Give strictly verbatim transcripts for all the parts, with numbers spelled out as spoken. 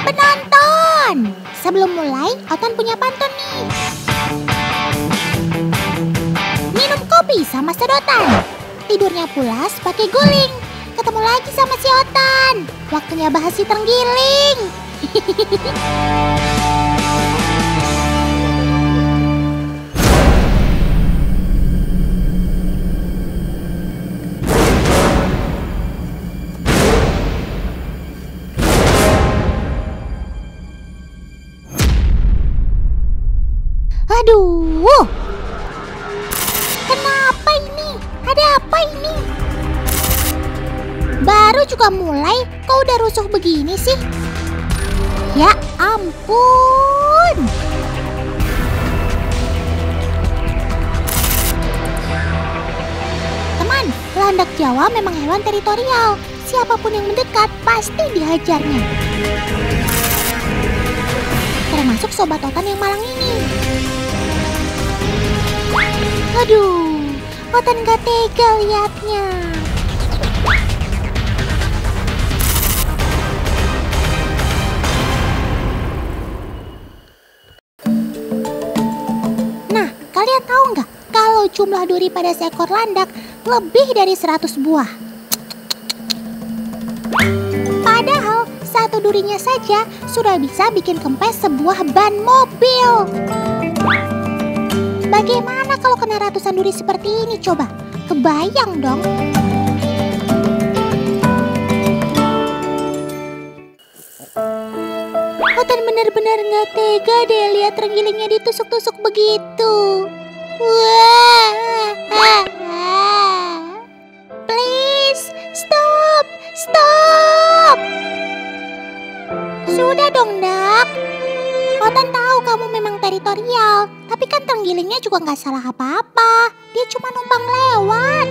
Penonton, sebelum mulai, Otan punya pantun nih. Minum kopi sama sedotan, tidurnya pulas pakai guling. Ketemu lagi sama si Otan, waktunya bahas si terenggiling. Aduh, kenapa ini? Ada apa ini? Baru juga mulai, kok udah rusuh begini sih? Ya ampun. Teman, landak Jawa memang hewan teritorial. Siapapun yang mendekat pasti dihajarnya. Termasuk sobat Otan yang malang ini. Aduh, Otan gak tega liatnya. Nah, kalian tahu nggak kalau jumlah duri pada seekor landak lebih dari seratus buah? Padahal satu durinya saja sudah bisa bikin kempes sebuah ban mobil. Bagaimana kalau kena ratusan duri seperti ini coba? Kebayang dong. Otan benar-benar nggak tega deh lihat terengilingnya ditusuk-tusuk begitu. Wah, please stop, stop. Sudah dong, Dak. Otan tahu kamu memang teritorial, tapi kan terengilingnya juga nggak salah apa-apa. Dia cuma numpang lewat.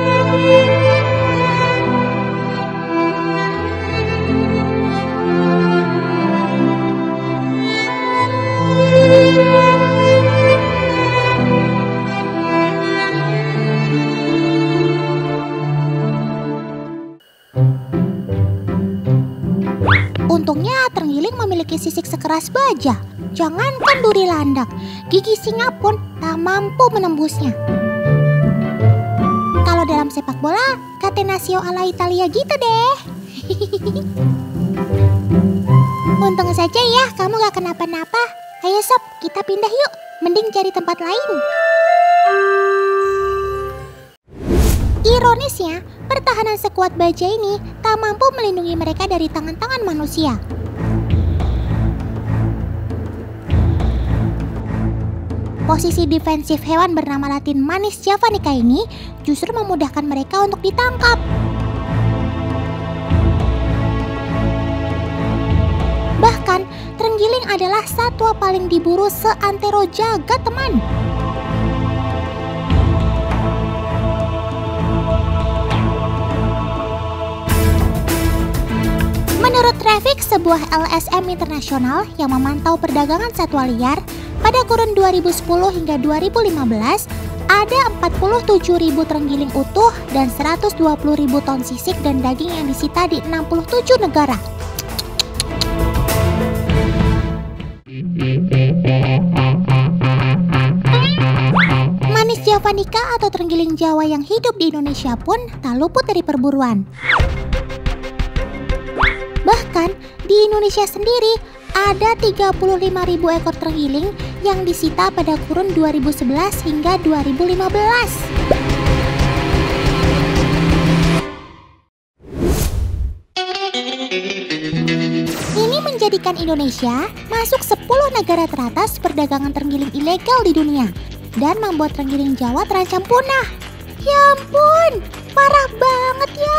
Untungnya terenggiling memiliki sisik sekeras baja. Jangankan duri landak, gigi singa pun tak mampu menembusnya. Kalau dalam sepak bola, Catenaccio ala Italia gitu deh. Untung saja ya kamu gak kenapa-napa. Ayo sob, kita pindah yuk. Mending cari tempat lain. Ironisnya, pertahanan sekuat baja ini tak mampu melindungi mereka dari tangan-tangan manusia. Posisi defensif hewan bernama latin Manis javanica ini justru memudahkan mereka untuk ditangkap. Bahkan, terenggiling adalah satwa paling diburu seantero jagat, teman. Menurut Traffic, sebuah L S M internasional yang memantau perdagangan satwa liar, pada kurun dua ribu sepuluh hingga dua ribu lima belas, ada empat puluh tujuh ribu terenggiling utuh dan seratus dua puluh ribu ton sisik dan daging yang disita di enam puluh tujuh negara. Manis javanica atau terenggiling Jawa yang hidup di Indonesia pun tak luput dari perburuan. Bahkan di Indonesia sendiri ada tiga puluh lima ribu ekor terenggiling yang disita pada kurun dua ribu sebelas hingga dua ribu lima belas. Ini menjadikan Indonesia masuk sepuluh negara teratas perdagangan terenggiling ilegal di dunia dan membuat terenggiling Jawa terancam punah. Ya ampun, parah banget ya.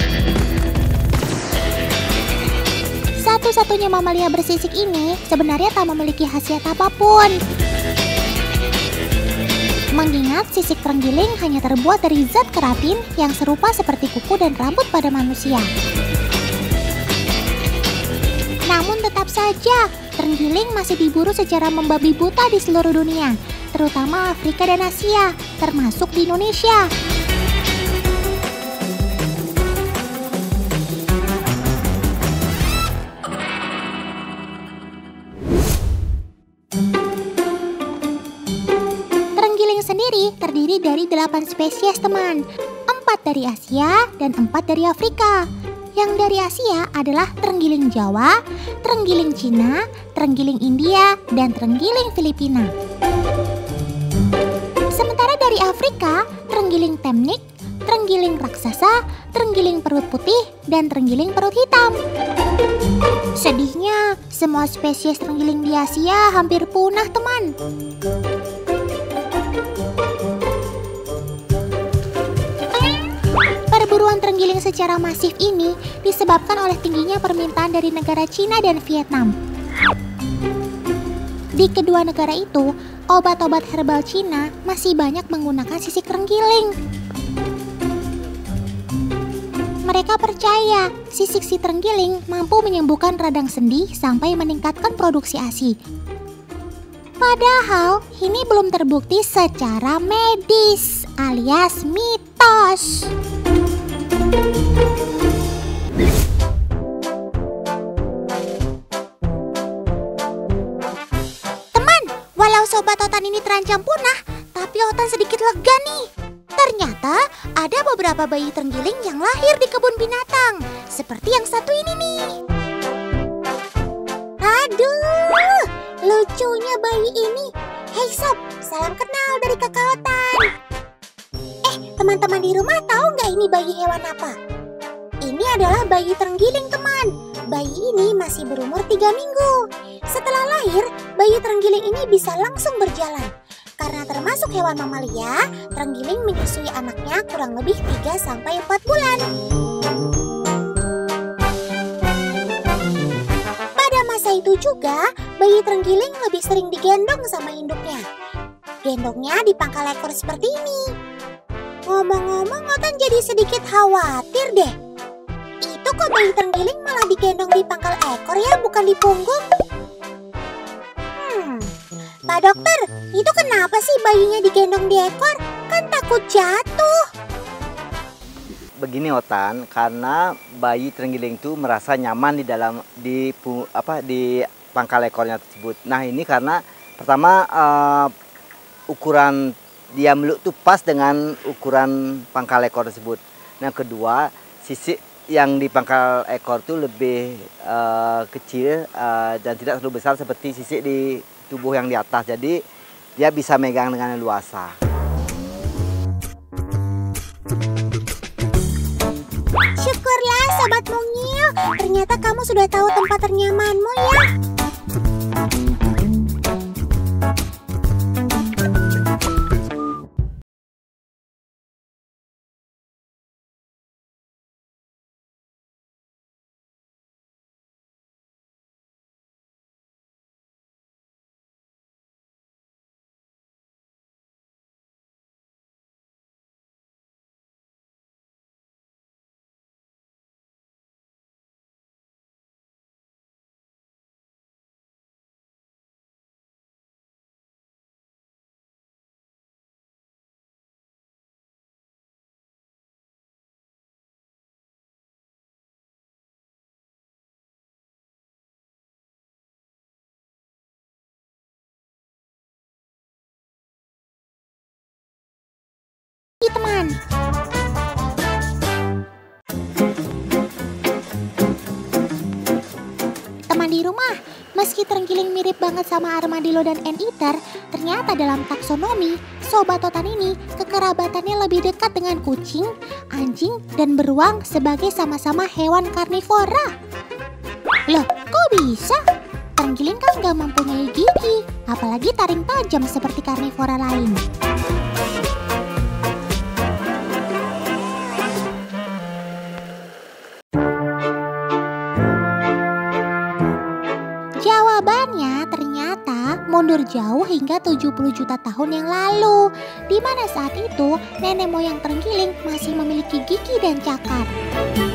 Satu-satunya mamalia bersisik ini sebenarnya tak memiliki khasiat apapun. Mengingat sisik terenggiling hanya terbuat dari zat keratin yang serupa seperti kuku dan rambut pada manusia. Namun tetap saja, terenggiling masih diburu secara membabi buta di seluruh dunia, terutama Afrika dan Asia, termasuk di Indonesia. terdiri dari delapan spesies teman, empat dari Asia dan empat dari Afrika. Yang dari Asia adalah terenggiling Jawa, terenggiling Cina, terenggiling India, dan terenggiling Filipina. Sementara dari Afrika, terenggiling temnik, terenggiling raksasa, terenggiling perut putih, dan terenggiling perut hitam. Sedihnya, semua spesies terenggiling di Asia hampir punah teman. Perburuan terenggiling secara masif ini disebabkan oleh tingginya permintaan dari negara Cina dan Vietnam. Di kedua negara itu, obat-obat herbal Cina masih banyak menggunakan sisik terenggiling. Mereka percaya sisik si terenggiling mampu menyembuhkan radang sendi sampai meningkatkan produksi A S I. Padahal ini belum terbukti secara medis alias mitos. Teman, walau sobat Otan ini terancam punah, tapi Otan sedikit lega nih. Ternyata ada beberapa bayi terenggiling yang lahir di kebun binatang, seperti yang satu ini nih. Aduh, lucunya bayi ini. Hei sob, salam kenal dari kakak Otan. Eh, teman-teman di rumah tahu nggak ini bayi hewan apa? Ini adalah bayi terenggiling teman. Bayi ini masih berumur tiga minggu. Setelah lahir, bayi terenggiling ini bisa langsung berjalan. Karena termasuk hewan mamalia, terenggiling menyusui anaknya kurang lebih tiga sampai empat bulan. Pada masa itu juga, bayi terenggiling lebih sering digendong sama induknya. Gendongnya di pangkal ekor seperti ini. Ngomong-ngomong, Otan jadi sedikit khawatir deh. Itu kok bayi terenggiling malah digendong di pangkal ekor ya, bukan di punggung? Hmm, Pak dokter, itu kenapa sih bayinya digendong di ekor? Kan takut jatuh. Begini Otan, karena bayi terenggiling itu merasa nyaman di dalam di apa di pangkal ekornya tersebut. Nah ini karena pertama uh, ukuran dia meluk itu pas dengan ukuran pangkal ekor tersebut. Nah kedua, sisik yang di pangkal ekor itu lebih uh, kecil uh, dan tidak terlalu besar seperti sisik di tubuh yang di atas. Jadi dia bisa megang dengan leluasa. Syukurlah Sobat Mungil, ternyata kamu sudah tahu tempat ternyamanmu ya. Teman, teman di rumah, meski terenggiling mirip banget sama armadillo dan anteater, ternyata dalam taksonomi Sobat Otan ini kekerabatannya lebih dekat dengan kucing, anjing, dan beruang sebagai sama-sama hewan karnivora. Loh, kok bisa? Terenggiling kan gak mempunyai gigi, apalagi taring tajam seperti karnivora lain. Jawabannya ternyata mundur jauh hingga tujuh puluh juta tahun yang lalu, di mana saat itu nenek moyang terenggiling masih memiliki gigi dan cakar.